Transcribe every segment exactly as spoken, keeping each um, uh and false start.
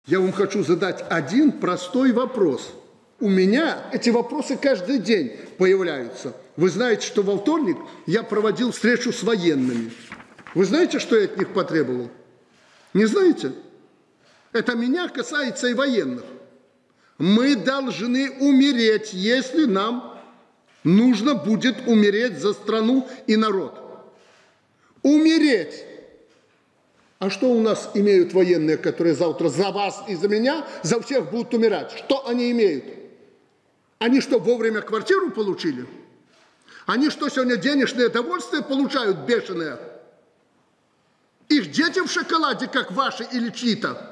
Я вам хочу задать один простой вопрос. У меня эти вопросы каждый день появляются. Вы знаете, что во вторник я проводил встречу с военными. Вы знаете, что я от них потребовал? Не знаете? Это меня касается и военных. Мы должны умереть, если нам нужно будет умереть за страну и народ. Умереть. А что у нас имеют военные, которые завтра за вас и за меня, за всех будут умирать? Что они имеют? Они что, вовремя квартиру получили? Они что, сегодня денежное довольствие получают бешеное? Их дети в шоколаде, как ваши или чьи-то?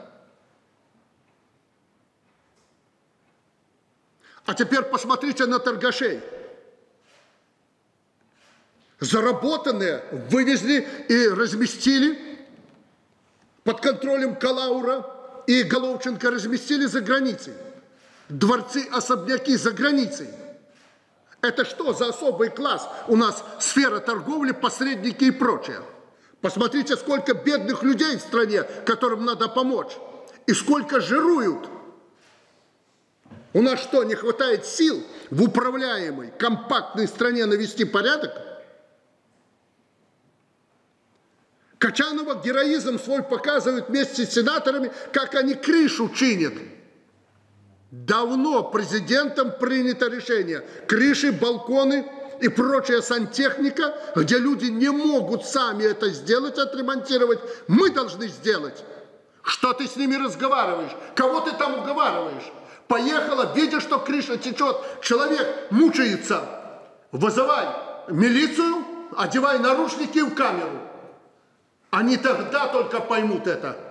А теперь посмотрите на торгашей. Заработанные вывезли и разместили под контролем Калаура и Головченко, разместили за границей. Дворцы, особняки за границей. Это что за особый класс? У нас сфера торговли, посредники и прочее. Посмотрите, сколько бедных людей в стране, которым надо помочь. И сколько жируют. У нас что, не хватает сил в управляемой, компактной стране навести порядок? Качанова героизм свой показывает вместе с сенаторами, как они крышу чинят. Давно президентом принято решение. Крыши, балконы и прочая сантехника, где люди не могут сами это сделать, отремонтировать, мы должны сделать. Что ты с ними разговариваешь? Кого ты там уговариваешь? Поехала, видишь, что крыша течет, человек мучается. Вызывай милицию, одевай наручники в камеру. Они тогда только поймут это.